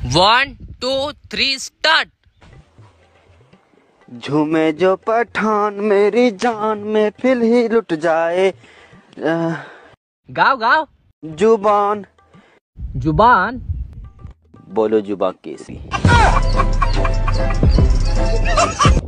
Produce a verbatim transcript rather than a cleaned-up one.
One two three start. झूमे जो पठान मेरी जान में फिर ही लुट जाए। गाओ गाओ। जुबान। जुबान। बोलो जुबान कैसी।